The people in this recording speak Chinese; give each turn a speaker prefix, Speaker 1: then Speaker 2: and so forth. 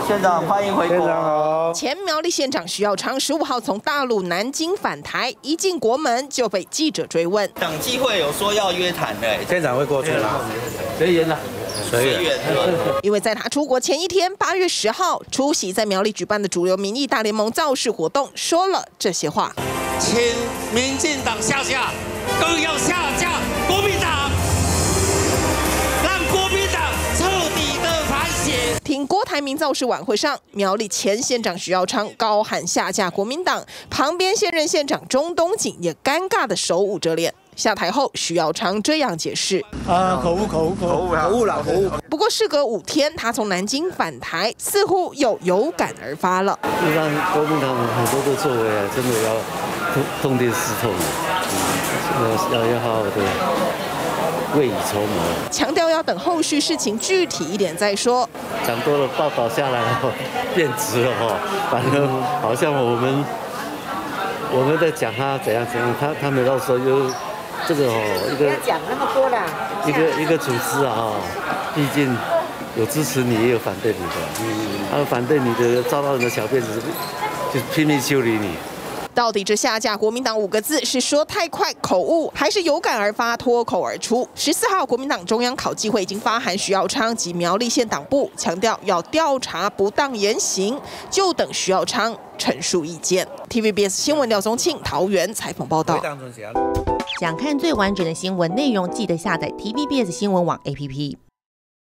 Speaker 1: 县长欢迎回国。
Speaker 2: 县长好。
Speaker 3: 前苗栗县长徐耀昌15号从大陆南京返台，一进国门就被记者追问。
Speaker 1: 党纪会有说要约谈的，
Speaker 2: 县长会过去吗？
Speaker 1: 随缘啦，
Speaker 2: 随缘。
Speaker 3: 因为在他出国前一天，8月10号出席在苗栗举办的主流民意大联盟造势活动，说了这些话。
Speaker 4: 请民进党下架，更要下架国民党，让国民党彻底的反省。
Speaker 3: 挺郭台铭造势晚会上，苗栗前县长徐耀昌高喊下架国民党，旁边现任县长钟东锦也尴尬的手捂着脸。下台后，徐耀昌这样解释：
Speaker 2: 口误啦。
Speaker 3: 不过事隔5天，他从南京返台，似乎又有感而发了。
Speaker 5: 让国民党很多的作为啊，真的要痛定思痛，要好好的未雨绸缪。
Speaker 3: 强调要等后续事情具体一点再说。
Speaker 5: 讲多了报道下来哦，变质了哦，反正好像我们在讲他怎样，他们到时候又这个哦
Speaker 6: 不要讲那么多啦。
Speaker 5: 一个组织啊，毕竟有支持你也有反对你的，他反对你的遭到你的小辫子就拼命修理你。
Speaker 3: 到底这下架国民党5个字是说太快口误，还是有感而发脱口而出？14号，国民党中央考纪会已经发函徐耀昌及苗栗县党部，强调要调查不当言行，就等徐耀昌陈述意见。TVBS 新闻廖宗庆桃园采访报道。
Speaker 7: 想看最完整的新闻内容，记得下载 TVBS 新闻网 APP。